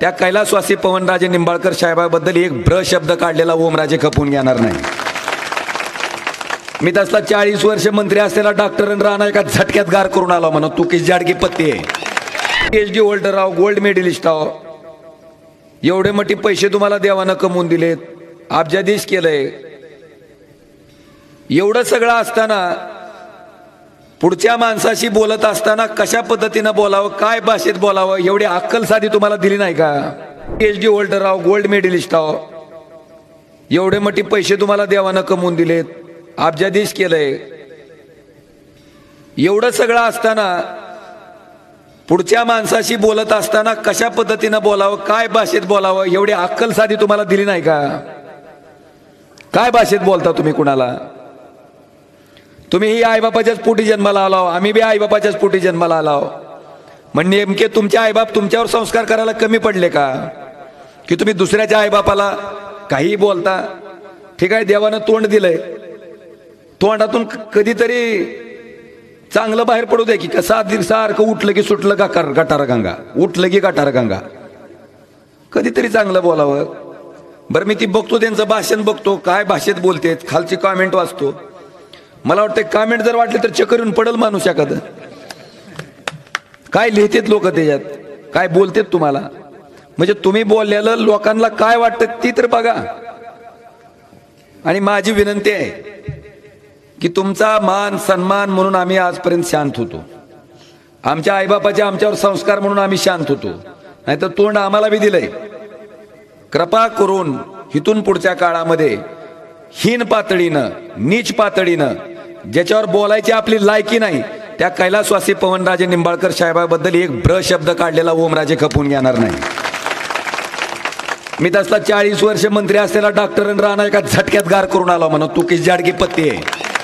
त्या कैलासवासी पवनराजे निंबाळकर साहेबाबद्दल एक भ्र शब्द काढलेला ओमराजे खपून घेणार नाही। मी तसला 40 वर्ष मंत्री असलेला डॉक्टर राणा एका झटक्यात गार करून आला म्हणून तू किस जाडकी पत्ती आहे, PhD होल्डर आहो, गोल्ड मेडलिस्ट आहो, एवढे मोठे पैसे तुम्हाला देवानं कमवून दिलेत, अब्जाधीश केलंय, एवढं सगळं असताना पुढच्या माणसाशी बोलत असताना कशा पद्धतीनं बोलावं, काय भाषेत बोलावं एवढी अक्कल साधी तुम्हाला दिली नाही का? PhD होल्डर आहो, गोल्ड मेडलिस्ट आहो, एवढे मोठे पैसे तुम्हाला देवानं कमवून दिलेत, अब्जाधीश केलंय, एवढं सगळं असताना पुढच्या माणसाशी बोलत असताना कशा पद्धतीनं बोलावं, काय भाषेत बोलावं एवढी अक्कल साधी तुम्हाला दिली नाही का? काय भाषेत बोलता तुम्ही कुणाला? तुम्ही ही आईबापाच्याच पोटी जन्माला आलाव, आम्ही बी आईबापाच्याच पोटी जन्माला आलाव, म्हणजे नेमके तुमचे आईबाप तुमच्यावर संस्कार करायला कमी पडले का की तुम्ही दुसऱ्याच्या आईबापाला काही बोलता? ठीक आहे, देवानं तोंड दिलंय, तोंडातून कधीतरी चांगलं बाहेर पडू दे की कसा सारखं उठलं की सुटलं का गटार गंगा, उठलं की गटार गंगा, कधीतरी चांगलं बोलावं। बरं मी ती बघतो, त्यांचं भाषण बघतो, काय भाषेत बोलतेत, खालची कॉमेंट वाचतो, मला वाटतं कॉमेंट जर वाटले तर चक्कर येऊन पडल माणूस एखादं, काय लिहितेत लोक त्याच्यात, काय बोलतेत तुम्हाला, म्हणजे तुम्ही बोललेलं लोकांना काय वाटतं ती तर बघा। आणि माझी विनंती आहे की तुमचा मान सन्मान म्हणून आम्ही आजपर्यंत शांत होतो, आमच्या आईबापाचे आमच्यावर संस्कार म्हणून आम्ही शांत होतो, नाहीतर तोंड आम्हाला बी दिलंय। कृपा करून इथून पुढच्या काळामध्ये हीन पातळीनं, नीच पातळीनं, ज्याच्यावर बोलायची आपली लायकी नाही त्या कैलासवासी पवनराजे निंबाळकर साहेबाबद्दल एक भ्र शब्द काढलेला ओमराजे खपून घेणार नाही। मी तसला 40 वर्ष मंत्री असलेला डॉक्टर राणा एका झटक्यात गार करून आला म्हणून तू किस जाडकी पत्ती आहे।